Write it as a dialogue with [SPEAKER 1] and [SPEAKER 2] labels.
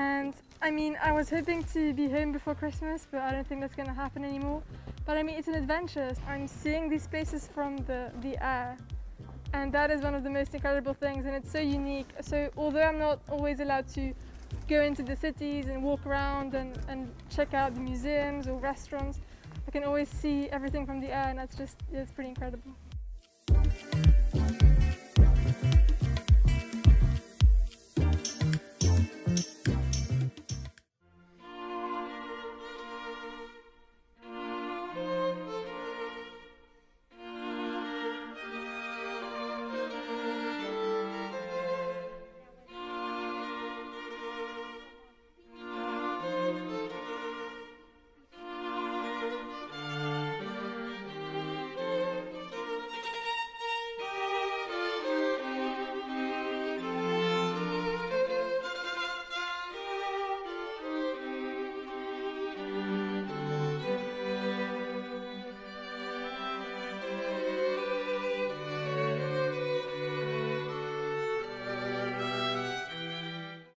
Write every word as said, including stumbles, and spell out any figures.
[SPEAKER 1] And I mean, I was hoping to be home before Christmas, but I don't think that's going to happen anymore. But I mean, it's an adventure. I'm seeing these spaces from the, the air, and that is one of the most incredible things, and it's so unique. So although I'm not always allowed to go into the cities and walk around and, and check out the museums or restaurants, I can always see everything from the air, and that's just, it's pretty incredible.